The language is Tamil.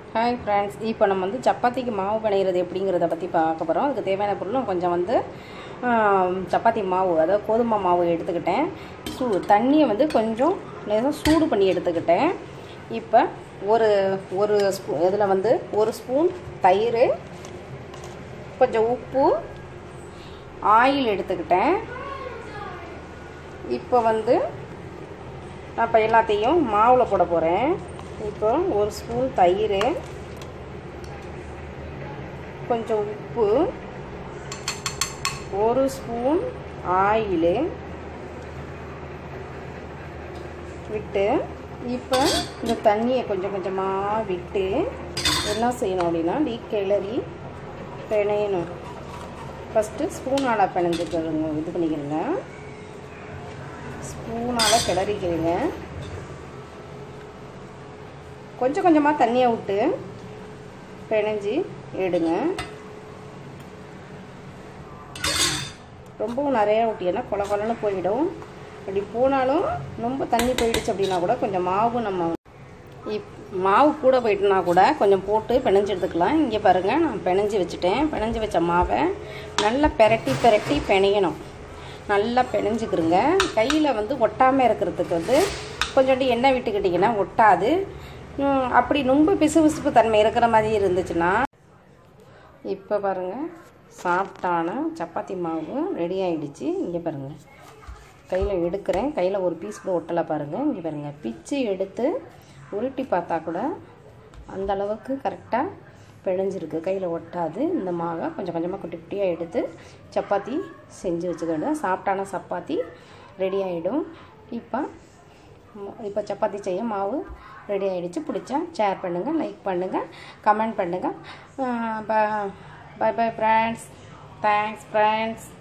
ஹாய் ஃப்ரெண்ட்ஸ், இப்போ நம்ம சப்பாத்திக்கு மாவு பிணையிறது எப்படிங்கிறத பற்றி பார்க்க போகிறோம். அதுக்கு தேவையான பொருளும் கொஞ்சம் சப்பாத்தி மாவு, அதாவது கோதுமை மாவு எடுத்துக்கிட்டேன். தண்ணியை கொஞ்சம் லேசாக சூடு பண்ணி எடுத்துக்கிட்டேன். இப்போ ஒரு இதில் ஒரு ஸ்பூன் தயிர், கொஞ்சம் உப்பு, ஆயில் எடுத்துக்கிட்டேன். இப்போ நான் இப்போ எல்லாத்தையும் மாவில் போட போகிறேன். இப்போ ஒரு ஸ்பூன் தயிர், கொஞ்சம் உப்பு, ஒரு ஸ்பூன் ஆயில் விட்டு, இப்போ இந்த தண்ணியை கொஞ்சம் கொஞ்சமாக விட்டு என்ன செய்யணும் அப்படின்னா கிளறி பிணையணும். ஃபஸ்ட்டு ஸ்பூனால் பிணைஞ்சிக்கிறங்க, இது பண்ணிக்கிறங்க, ஸ்பூனால் கிளறிக்கிறீங்க. கொஞ்சம் கொஞ்சமாக தண்ணியை விட்டு பிணைஞ்சி எடுங்க. ரொம்பவும் நிறையா விட்டிங்கன்னா கொல கொலன்னு போயிடும். அப்படி போனாலும் ரொம்ப தண்ணி போயிடுச்சு அப்படின்னா கூட கொஞ்சம் மாவு மாவு கூட போயிட்டுனா கூட கொஞ்சம் போட்டு பிணைஞ்சி எடுத்துக்கலாம். இங்கே பாருங்கள், நான் பிணைஞ்சி வச்சுட்டேன். பிணைஞ்சி வச்ச மாவை நல்லா பெரட்டி பிணையணும். நல்லா பிணைஞ்சிக்கிறங்க. கையில் ஒட்டாமல் இருக்கிறதுக்கு கொஞ்சோண்டு எண்ணெய் விட்டுக்கிட்டிங்கன்னா ஒட்டாது. அப்படி ரொம்ப பிசுபிசுப்பு தன்மை இருக்கிற மாதிரி இருந்துச்சுன்னா, இப்போ பாருங்கள், சாஃப்டான சப்பாத்தி மாவு ரெடி ஆகிடுச்சு. இங்கே பாருங்கள், கையில் எடுக்கிறேன். கையில் ஒரு பீஸ் கூட ஒட்டலை பாருங்கள். இங்கே பாருங்கள், பிச்சு எடுத்து உருட்டி பார்த்தா கூட அந்த அளவுக்கு கரெக்டாக பிணைஞ்சிருக்கு, கையில் ஒட்டாது. இந்த மாவை கொஞ்சம் கொஞ்சமாக குட்டி குட்டியாக எடுத்து சப்பாத்தி செஞ்சு வச்சுக்கிட்டு சாஃப்டான சப்பாத்தி ரெடி ஆகிடும். இப்போ சப்பாத்தி செய்ய மாவு ரெடி ஆகிடுச்சு. பிடிச்சா ஷேர் பண்ணுங்கள், லைக் பண்ணுங்கள், கமெண்ட் பண்ணுங்கள். Bye bye friends. Thanks friends.